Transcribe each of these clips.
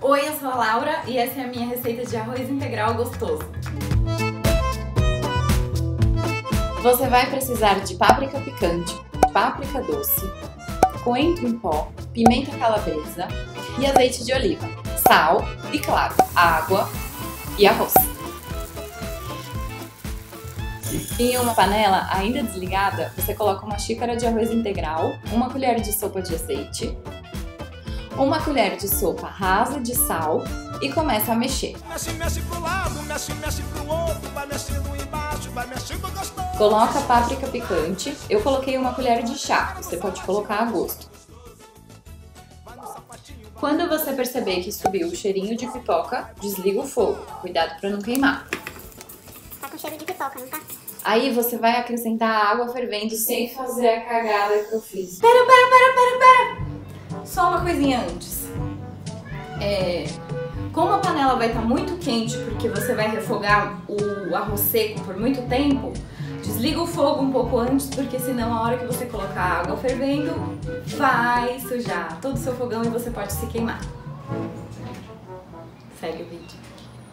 Oi, eu sou a Laura e essa é a minha receita de arroz integral gostoso. Você vai precisar de páprica picante, páprica doce, coentro em pó, pimenta calabresa e azeite de oliva, sal e, claro, água e arroz. Em uma panela ainda desligada, você coloca uma xícara de arroz integral, uma colher de sopa de azeite, uma colher de sopa rasa de sal e começa a mexer. Mexe pro lado, mexe pro outro, vai mexendo embaixo, vai mexendo gostoso. Coloca a páprica picante, eu coloquei uma colher de chá, você pode colocar a gosto. Quando você perceber que subiu o cheirinho de pipoca, desliga o fogo, cuidado para não queimar. Tá com cheiro de pipoca, não tá? Aí você vai acrescentar a água fervendo sem fazer a cagada que eu fiz. Pera! Só uma coisinha antes. Como a panela vai estar muito quente porque você vai refogar o arroz seco por muito tempo, desliga o fogo um pouco antes, porque senão a hora que você colocar a água fervendo, vai sujar todo o seu fogão e você pode se queimar. Segue o vídeo.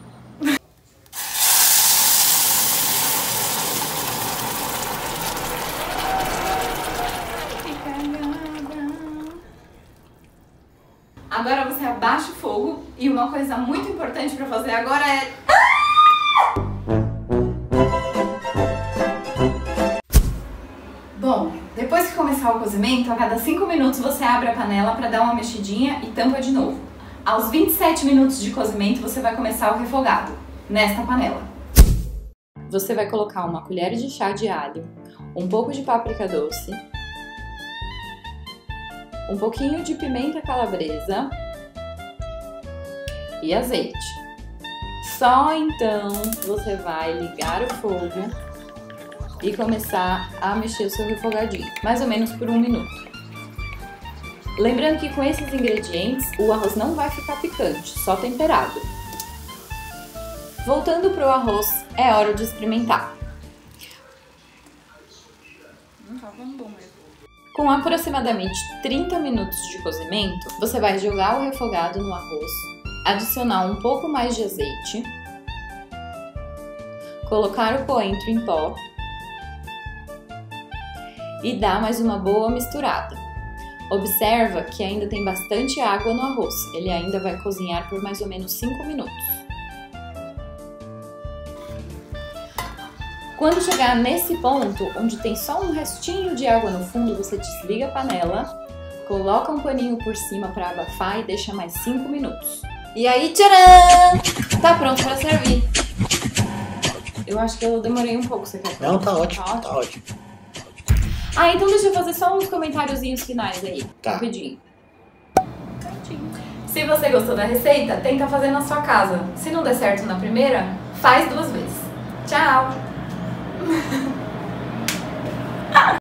Agora você abaixa o fogo e uma coisa muito importante para fazer agora é... Bom, depois que começar o cozimento, a cada 5 minutos você abre a panela para dar uma mexidinha e tampa de novo. Aos 27 minutos de cozimento você vai começar o refogado, nesta panela. Você vai colocar uma colher de chá de alho, um pouco de páprica doce, um pouquinho de pimenta calabresa e azeite. Só então você vai ligar o fogo e começar a mexer o seu refogadinho, mais ou menos por 1 minuto. Lembrando que com esses ingredientes o arroz não vai ficar picante, só temperado. Voltando para o arroz, é hora de experimentar. Com aproximadamente 30 minutos de cozimento, você vai jogar o refogado no arroz, adicionar um pouco mais de azeite, colocar o coentro em pó e dar mais uma boa misturada. Observa que ainda tem bastante água no arroz, ele ainda vai cozinhar por mais ou menos 5 minutos. Quando chegar nesse ponto, onde tem só um restinho de água no fundo, você desliga a panela, coloca um paninho por cima para abafar e deixa mais 5 minutos. E aí, tcharam! Tá pronto para servir. Eu acho que eu demorei um pouco, você quer? Não, tá ótimo, tá ótimo. Ah, então deixa eu fazer só uns comentáriozinhos finais aí, tá. Rapidinho. Se você gostou da receita, tenta fazer na sua casa. Se não der certo na primeira, faz 2 vezes. Tchau!